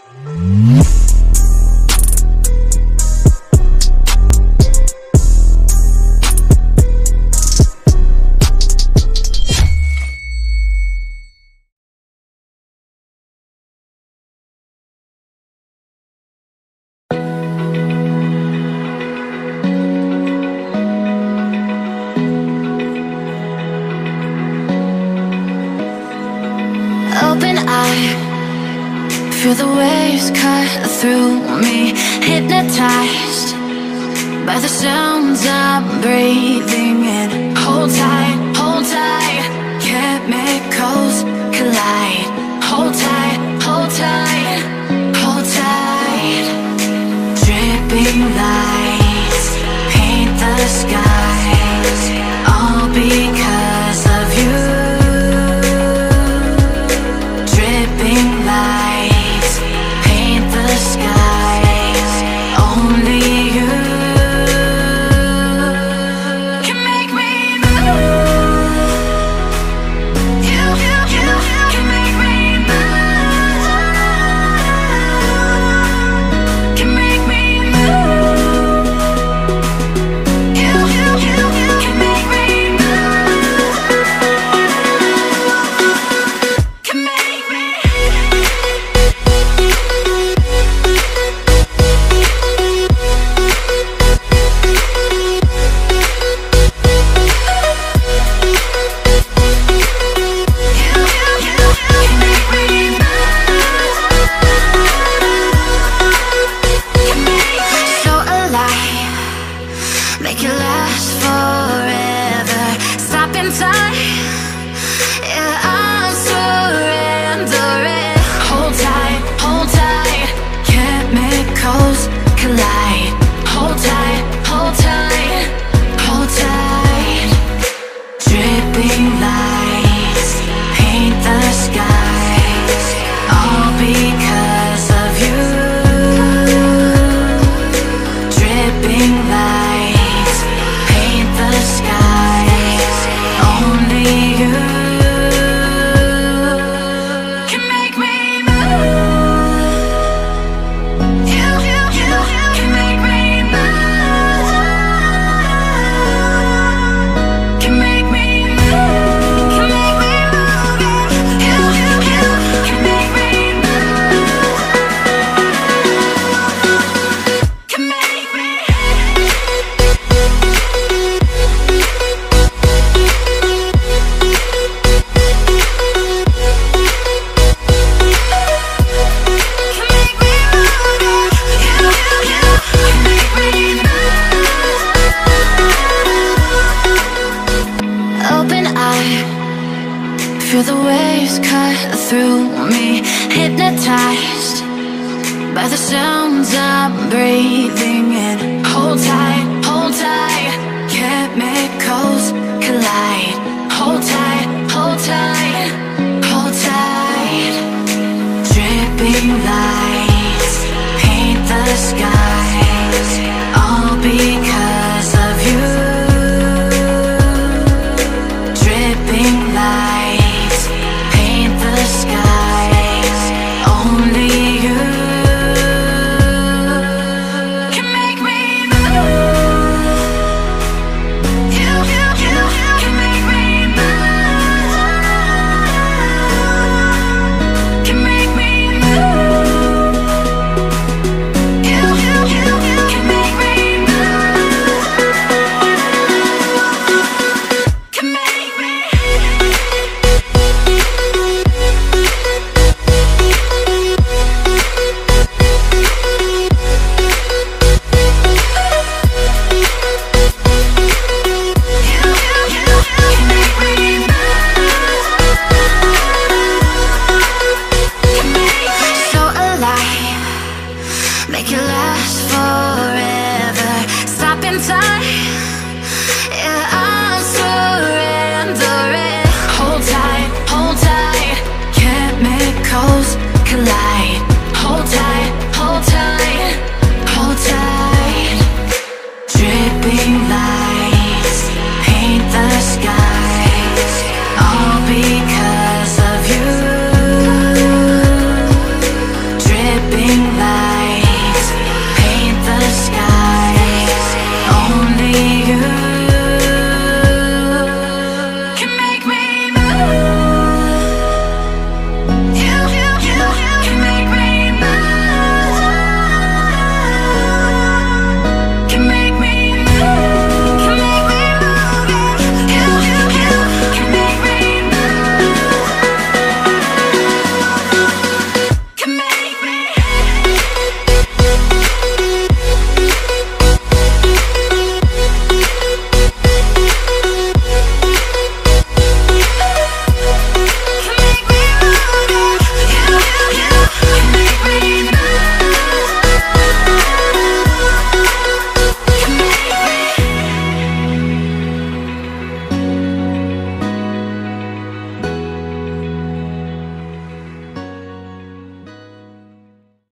Feel the waves cut through me, hypnotized by the sounds I'm breathing in. Hold tight, chemicals collide. Hold tight, hold tight, hold tight. Dripping lights paint the skies, all because of you. Dripping lights paint the skies, only you can make me move. You can make me move. Can make me move. You can make me move. Can make me. So alive, make it last forever. Stop in time, yeah, I'm surrendering. Hold tight, chemicals collide. Hold tight, hold tight, hold tight. Dripping lights paint the skies, all because of you. Dripping lights paint the skies, only you can make me move. You can make me move. Can make me move. Can make me move. You can make me move. Can make me. Open eye, feel the waves cut through me, hypnotized by the sounds I'm breathing in. Hold tight, chemicals collide. Hold tight, hold tight, hold tight. Dripping light